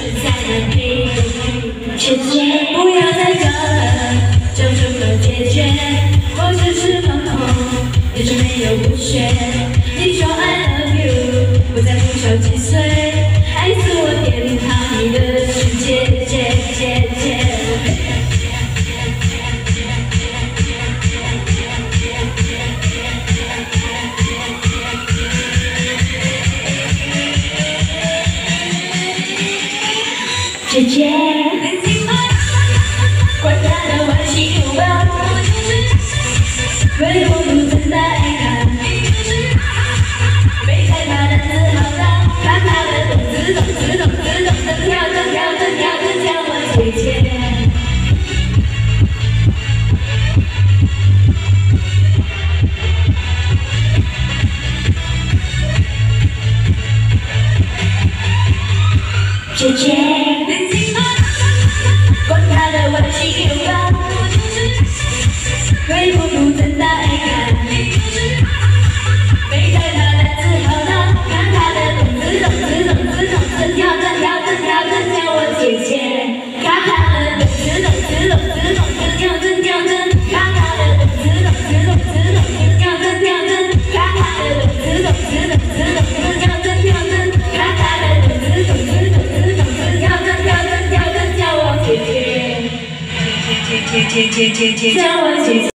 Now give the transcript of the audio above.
在难平。姐姐不要再叫了，叫什么姐姐？我只是放空，也是没有不屑。你说 I love you， 不在乎小几岁，爱自我天堂里的是姐姐姐姐。 姐姐，管他的关系有吧，为我不曾待看，没害怕的自豪到，看他的动自动自动自动的跳着跳着跳着跳我姐姐。姐姐。 管他的关系有吧，为我不曾待看，没在他的自豪到，看他的动自动自动自动的跳着跳着跳着跳我姐姐，看他的动自动自动自动的跳着跳着，看他的动自动自动自动的跳着跳着，看他的动自动自动自动的跳着跳着，看他的动自动自动自动的跳着跳着跳着跳我姐姐。 姐，叫我姐姐。